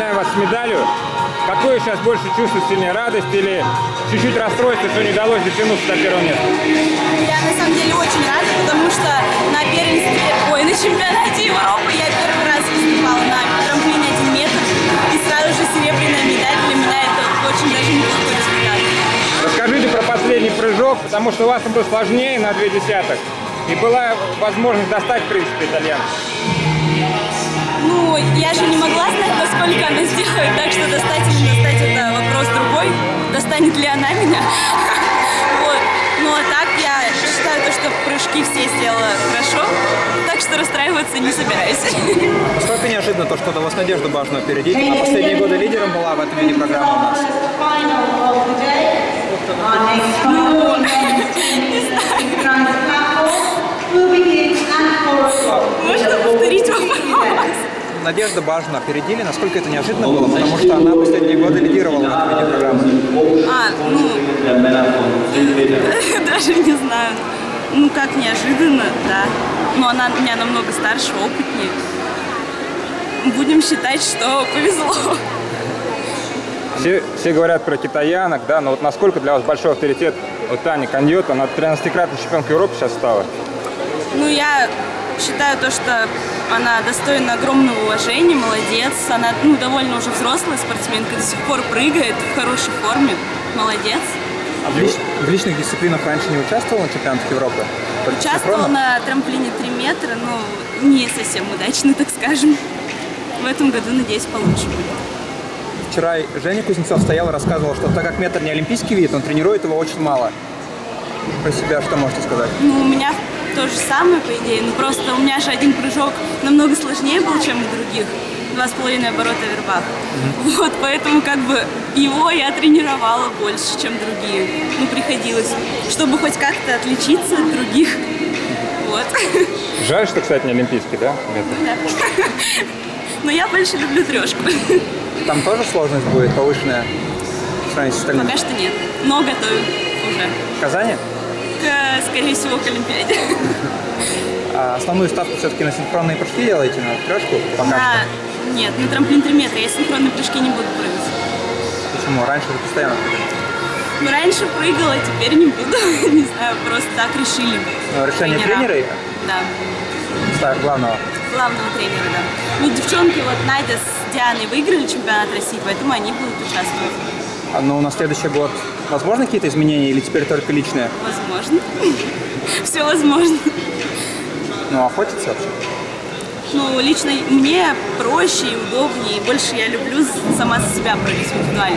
поздравляем вас с медалью. Какое сейчас больше чувство, сильнее радость или чуть-чуть расстройство, что не удалось дотянуться до первого места? Я на самом деле очень рада, потому что на первенстве, на чемпионате Европы я первый раз выступала на трамплине 1 метр. И сразу же серебряная медаль. Для меня это очень даже неплохой результат. Расскажите про последний прыжок, потому что у вас он был сложнее на 0,2. И была возможность достать, в принципе, итальянца. Ну, я же не могла знать, насколько она сделает, так что достать или не достать — это вопрос другой. Достанет ли она меня? Вот. Ну, а так я считаю, что прыжки все сделала хорошо, так что расстраиваться не собираюсь. Насколько неожиданно то, что удалось Надежду Бажину опередить? Она последние годы лидером была в этом виде программы у нас. Ну, не знаю. Можно повторить вопрос? Надежда Бажину опередили. Насколько это неожиданно было? Потому что она последние годы лидировала в этом виде программы. Даже не знаю. Ну, как неожиданно, да. Но она меня намного старше, опытнее. Будем считать, что повезло. Все говорят про китаянок, да, но вот насколько для вас большой авторитет вот Таня Каньотто, она 13-кратная чемпионка Европы сейчас стала? Ну, я считаю то, что она достойна огромного уважения, молодец. Она, довольно уже взрослая спортсменка, до сих пор прыгает в хорошей форме. Молодец. А в личных дисциплинах раньше не участвовала на чемпионатах Европы? Участвовала на трамплине 3 метра, но не совсем удачно, так скажем. В этом году, надеюсь, получше будет. Вчера Женя Кузнецов стоял и рассказывал, что так как метр не олимпийский вид, он тренирует его очень мало. Про себя что можете сказать? Ну, у меня то же самое, по идее, но просто у меня же один прыжок намного сложнее был, чем у других. 2,5 оборота вверх. Вот, поэтому как бы его я тренировала больше, чем другие. Ну, приходилось, чтобы хоть как-то отличиться от других. Вот. Жаль, что, кстати, не олимпийский, да? Да. Но я больше люблю трешку. Там тоже сложность будет повышенная в сравнении с остальными? Пока что нет, но готовим уже. В Казани? Скорее всего, к Олимпиаде. А основную ставку все-таки на синхронные прыжки делаете, на трешку? Нет, на трамплин 3 метра. Я синхронные прыжки не буду прыгать. Почему? Раньше вы постоянно прыгали? Ну, раньше прыгала, теперь не буду. Не знаю, просто так решили. Но решение тренера? Да. Главного? Главного тренера, да. Ну, девчонки, вот Надя с Дианой выиграли чемпионат России, поэтому они будут участвовать. Ну, на следующий год возможны какие-то изменения или теперь только личные? Возможно. Все возможно. Ну, охотиться вообще? Ну, лично мне проще и удобнее, и больше я люблю сама за себя прыгать индивидуально.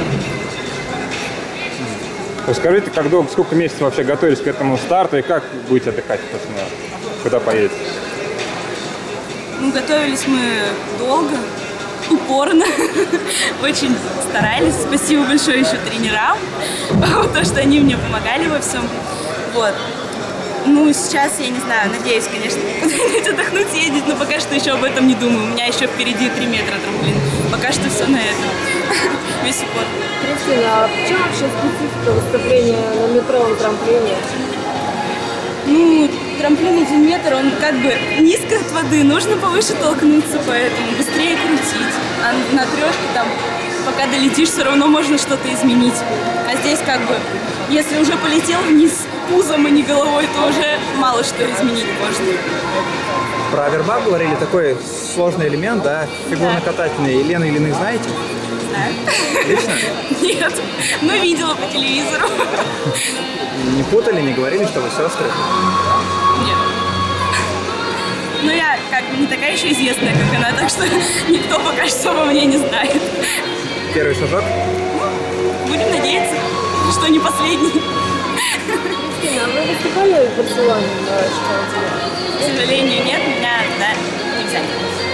Скажите, сколько месяцев вообще готовились к этому старту и как будете отдыхать после него? Куда поедете? Ну, готовились мы долго, упорно, очень старались. Спасибо большое еще тренерам, то, что они мне помогали во всем. Вот. Ну, сейчас, я не знаю, надеюсь, конечно, куда-нибудь отдохнуть, съездить, но пока что еще об этом не думаю. У меня еще впереди 3 метра трамплин. Пока что все на этом. Весь упор. Кристина, а в чем вообще специфика выступления на метровом трамплине? Ну, трамплин 1 метр, он как бы низко от воды, нужно повыше толкнуться, поэтому быстрее крутить. А на трешке там, пока долетишь, все равно можно что-то изменить. А здесь как бы, если уже полетел вниз пузом, а не головой, то уже мало что изменить можно. Про овербак говорили, такой сложный элемент, да, фигурно-катательный. Елену Ильиных знаете? Знаю. Лично? Нет, но видела по телевизору. Не путали, не говорили, что вы сестры? Нет. Но я как бы не такая еще известная, как она, так что никто пока что обо мне не знает. Первый шажок? Будем надеяться, что не последний. Кристина, а вы выступали в Барселоне на чемпионате? К сожалению, нет, меня туда не взяли.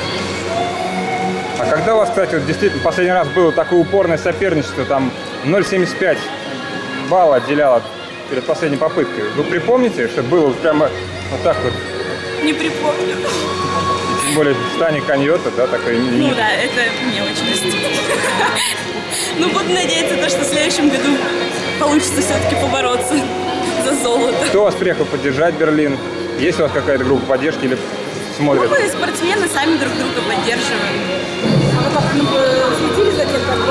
А когда у вас, кстати, вот действительно последний раз было такое упорное соперничество, там 0,75 балла отделяло перед последней попыткой, вы припомните, что было прямо вот так вот? Не припомню. И тем более в Тане Каньотто, да, такой... Ну да, это мне очень льстит. Ну, буду надеяться, что в следующем году получится все-таки побороться за золото. Кто вас приехал поддержать в Берлин? Есть у вас какая-то группа поддержки или смотрят? Ну, мы спортсмены сами друг друга поддерживаем. А вы как-то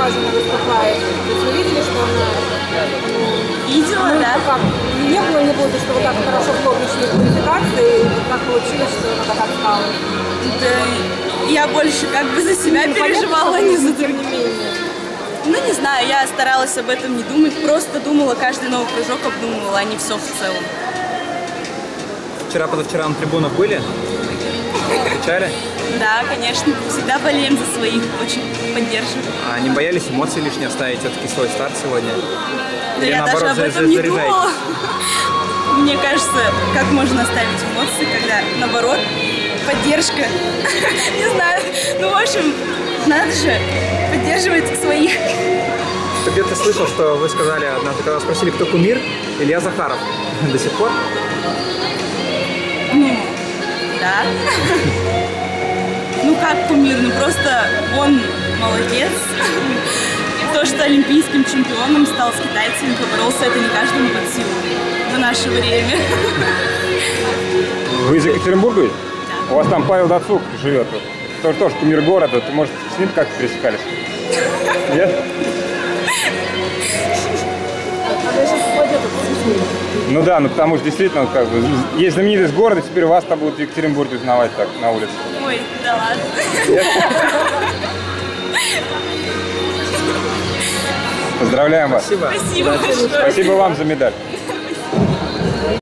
слаженно выступает. То есть вы видели, что она... Видела, да? Как? Не было, что вы так хорошо в шли в квалификации, и вот так получилось, что она так отстала. Да, я больше как бы за себя переживала, а не за других. Ну, не знаю, я старалась об этом не думать, просто думала, каждый новый прыжок обдумывала, а не все в целом. Вчера-позавчера на трибунах были? Встречали? Да, конечно, всегда болеем за своих, очень поддерживаем. А не боялись эмоций лишние оставить все-таки свой старт сегодня? Да Или я наоборот, даже об этом не заряжаете? думала. Мне кажется, как можно оставить эмоции, когда, наоборот, поддержка. Не знаю, ну, в общем, надо же поддерживать своих. Ты где-то слышал, что вы сказали однажды, когда спросили, кто кумир, Илья Захаров. До сих пор? Ну, да. Ну, как кумир, ну, просто он молодец. То, что олимпийским чемпионом стал, с китайцами поборолся, это не каждому под силу в наше время. Вы из Екатеринбурга? Да. У вас там Павел Дацук живет. Тоже кумир города. Ты, может, с ним как-то пересекались? Нет? Она сейчас пойдет с ним. Ну да, ну потому что действительно, как бы, есть знаменитость города, теперь вас там будут в Екатеринбурге узнавать так на улице. Ой, да ладно. Нет? Поздравляем вас. Спасибо. Спасибо большое. Спасибо вам за медаль.